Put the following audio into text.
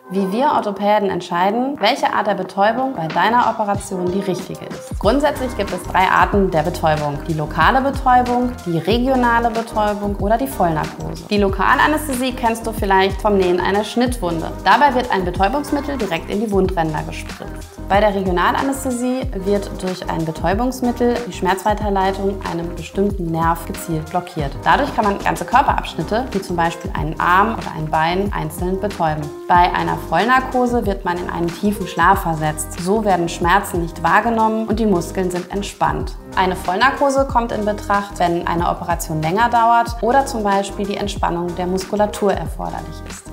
Wie wir Orthopäden entscheiden, welche Art der Betäubung bei deiner Operation die richtige ist. Grundsätzlich gibt es 3 Arten der Betäubung. Die lokale Betäubung, die regionale Betäubung oder die Vollnarkose. Die Lokalanästhesie kennst du vielleicht vom Nähen einer Schnittwunde. Dabei wird ein Betäubungsmittel direkt in die Wundränder gespritzt. Bei der Regionalanästhesie wird durch ein Betäubungsmittel die Schmerzweiterleitung einem bestimmten Nerv gezielt blockiert. Dadurch kann man ganze Körperabschnitte, wie zum Beispiel einen Arm oder ein Bein, einzeln betäuben. Bei einer Vollnarkose wird man in einen tiefen Schlaf versetzt. So werden Schmerzen nicht wahrgenommen und die Muskeln sind entspannt. Eine Vollnarkose kommt in Betracht, wenn eine Operation länger dauert oder zum Beispiel die Entspannung der Muskulatur erforderlich ist.